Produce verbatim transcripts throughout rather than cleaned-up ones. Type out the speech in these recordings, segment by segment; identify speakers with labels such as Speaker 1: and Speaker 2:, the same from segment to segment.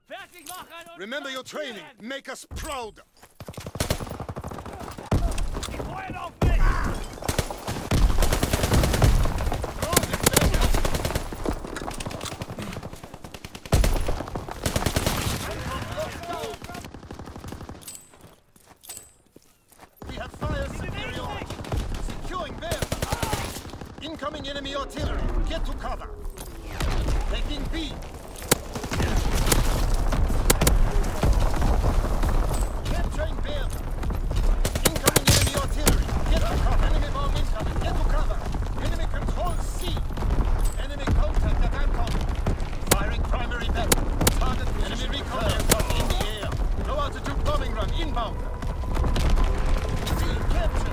Speaker 1: Remember your training. Make us proud.
Speaker 2: We have fire superiority. Securing there. Incoming enemy artillery. Get to cover. Taking B. Capturing Bertha. Incoming enemy artillery. Get to cover. Enemy bomb incoming. Get to cover. Enemy control C. Enemy contact at Anton. Firing primary battle. Target enemy recon aircraft in the air. Low altitude bombing run inbound. C captured.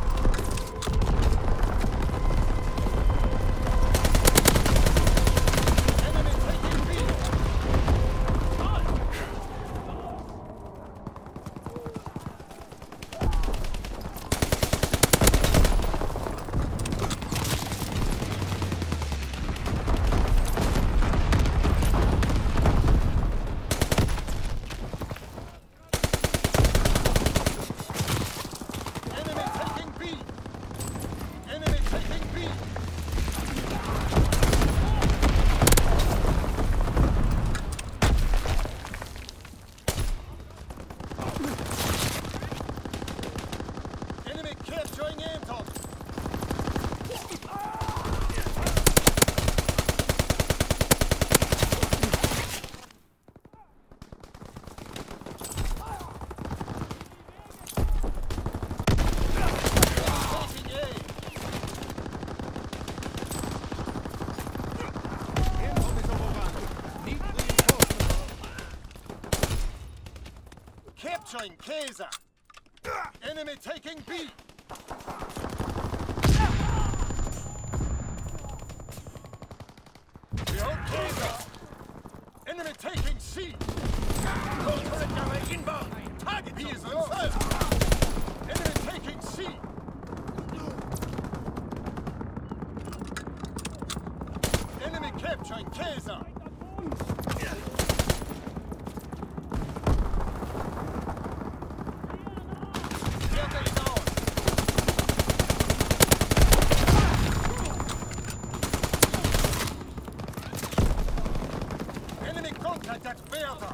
Speaker 2: Capturing Kaiser. Enemy taking B. We hold Kaiser. Enemy taking C. Cold turret gunner inbound. Target B is confirmed. Enemy taking C. Enemy capturing Kaiser. Contact at Bertha.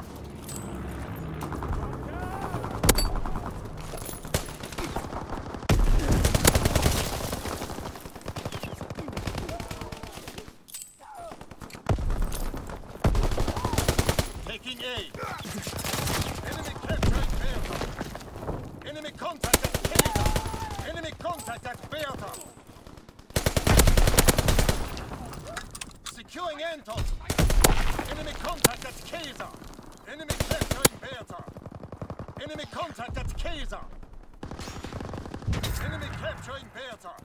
Speaker 2: Taking A. Enemy capturing Bertha. Enemy contact at Kaiser. Enemy contact at Bertha. Securing Anton. Enemy contact at Kaiser. Enemy capturing Bertha. Enemy contact at Kaiser. Enemy capturing Bertha.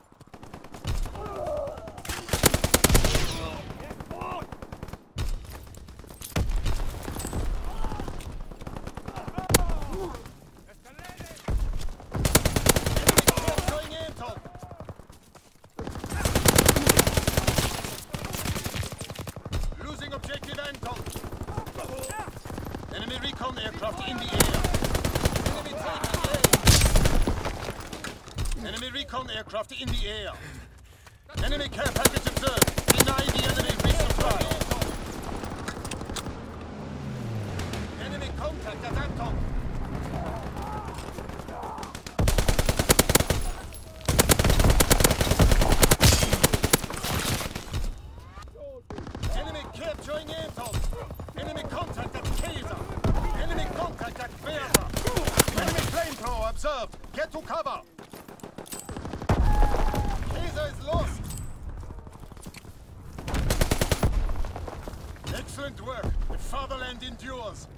Speaker 2: Objective Anton. Enemy recon aircraft in the air. Enemy taking A. Enemy recon aircraft in the air. Enemy care package observed. Deny the enemy resupply. Enemy contact at Anton. Capturing Anton. Enemy contact at Kaiser. Enemy contact at Bertha. Enemy flamethrower observed. Get to cover. Kaiser is lost. Excellent work. The fatherland endures.